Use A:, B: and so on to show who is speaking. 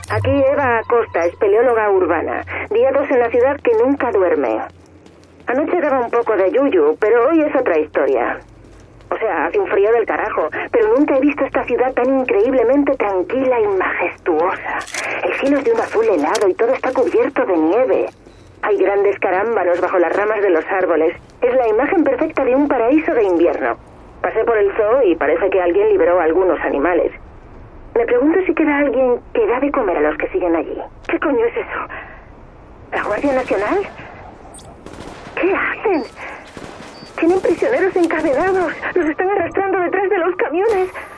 A: Aquí Eva Acosta, espeleóloga urbana. Día 2 en la ciudad que nunca duerme. Anoche daba un poco de yuyu, pero hoy es otra historia. O sea, hace un frío del carajo, pero nunca he visto esta ciudad tan increíblemente tranquila y majestuosa. El cielo es de un azul helado y todo está cubierto de nieve. Hay grandes carámbanos bajo las ramas de los árboles. Es la imagen perfecta de un paraíso de invierno. Pasé por el zoo y parece que alguien liberó a algunos animales. Me pregunto si queda alguien que da de comer a los que siguen allí. ¿Qué coño es eso? ¿La Guardia Nacional? ¿Qué hacen? Tienen prisioneros encadenados. Los están arrastrando detrás de los camiones.